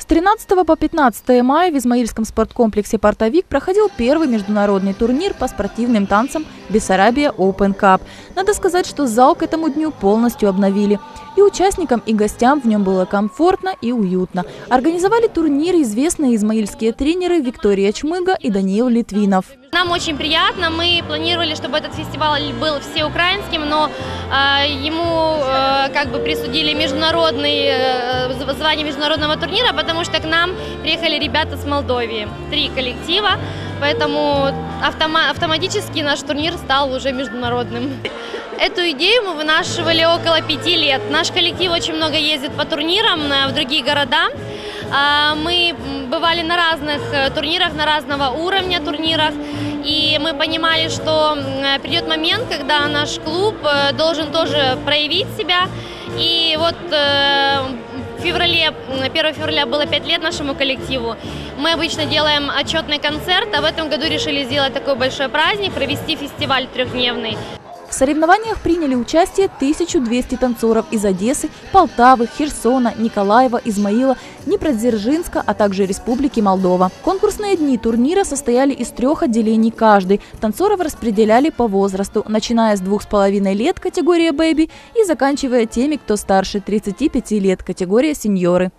13 по 15 мая в Измаильском спорткомплексе «Портовик» проходил первый международный турнир по спортивным танцам «Бессарабия Open Cup». Надо сказать, что зал к этому дню полностью обновили. И участникам, и гостям в нем было комфортно и уютно. Организовали турнир известные измаильские тренеры Виктория Чмыга и Даниил Литвинов. Нам очень приятно. Мы планировали, чтобы этот фестиваль был всеукраинским, но ему присудили звание международного турнира, потому что к нам приехали ребята с Молдовии, 3 коллектива, поэтому автоматически наш турнир стал уже международным. Эту идею мы вынашивали около 5 лет. Наш коллектив очень много ездит по турнирам в другие города. Мы бывали на разных турнирах, на разного уровня турнирах. И мы понимали, что придет момент, когда наш клуб должен тоже проявить себя. И вот в феврале, 1 февраля было 5 лет нашему коллективу. Мы обычно делаем отчетный концерт, а в этом году решили сделать такой большой праздник, провести фестиваль 3-дневный. В соревнованиях приняли участие 1200 танцоров из Одессы, Полтавы, Херсона, Николаева, Измаила, Днепродзержинска, а также Республики Молдова. Конкурсные дни турнира состояли из 3 отделений каждый. Танцоров распределяли по возрасту, начиная с 2,5 лет категория «Бэйби» и заканчивая теми, кто старше 35 лет категория «Сеньоры».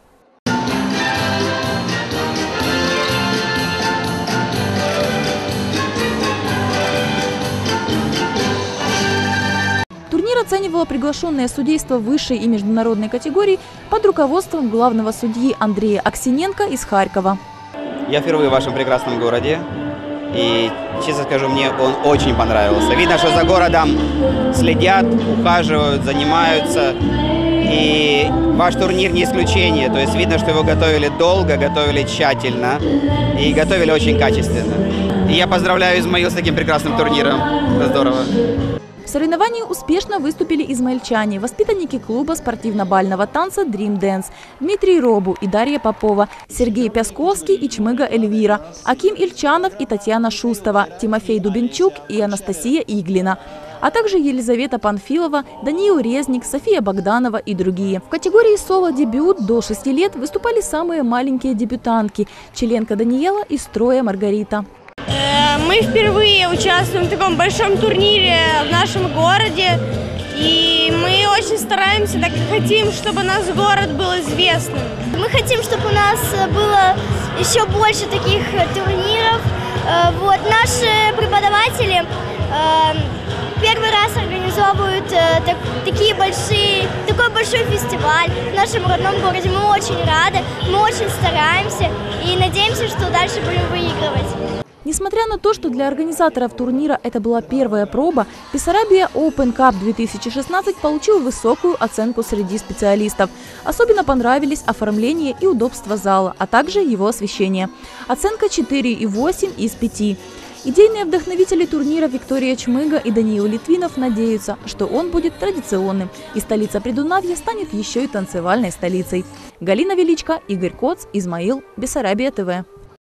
Турнир оценивало приглашенное судейство высшей и международной категории под руководством главного судьи Андрея Аксененко из Харькова. Я впервые в вашем прекрасном городе, и, честно скажу, мне он очень понравился. Видно, что за городом следят, ухаживают, занимаются, и ваш турнир не исключение. То есть видно, что его готовили долго, готовили тщательно и готовили очень качественно. И я поздравляю Измаил с таким прекрасным турниром. Это здорово. В соревновании успешно выступили измаильчане, воспитанники клуба спортивно-бального танца Dream Dance, Дмитрий Робу и Дарья Попова, Сергей Пясковский и Чмыга Эльвира, Аким Ильчанов и Татьяна Шустова, Тимофей Дубенчук и Анастасия Иглина, а также Елизавета Панфилова, Даниил Резник, София Богданова и другие. В категории соло-дебют до 6 лет выступали самые маленькие дебютантки – членка Даниэла и строя Маргарита. Мы впервые участвуем в таком большом турнире в нашем городе, и мы очень стараемся, так как хотим, чтобы наш город был известным. Мы хотим, чтобы у нас было еще больше таких турниров. Наши преподаватели первый раз организовывают такой большой фестиваль в нашем родном городе. Мы очень рады, мы очень стараемся и надеемся, что дальше будем выигрывать. Несмотря на то, что для организаторов турнира это была первая проба, Бессарабия Open Cup 2016 получил высокую оценку среди специалистов. Особенно понравились оформление и удобство зала, а также его освещение. Оценка 4,8 из 5. Идейные вдохновители турнира Виктория Чмыга и Даниил Литвинов надеются, что он будет традиционным, и столица Придунавья станет еще и танцевальной столицей. Галина Величко, Игорь Коц, Измаил, Бессарабия ТВ.